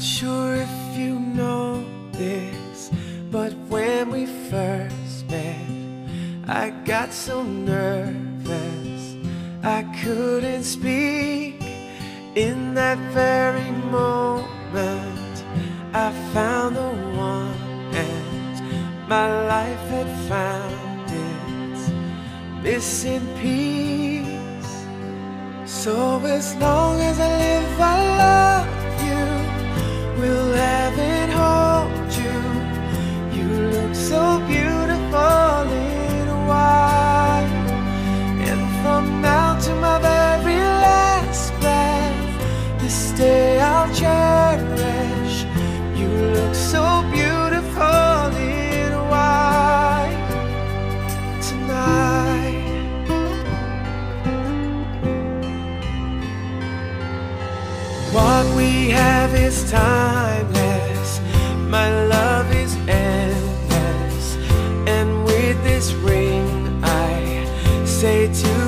sure if you know this, but when we first met, I got so nervous I couldn't speak. In that very moment I found the one, and my life had found its missing piece. So as long as I live, I love you, will heaven hold you. You look so beautiful in white, and from now to my very last breath, this day I'll cherish. You look so beautiful in white tonight. What we have is timeless, my love is endless, and with this ring I say to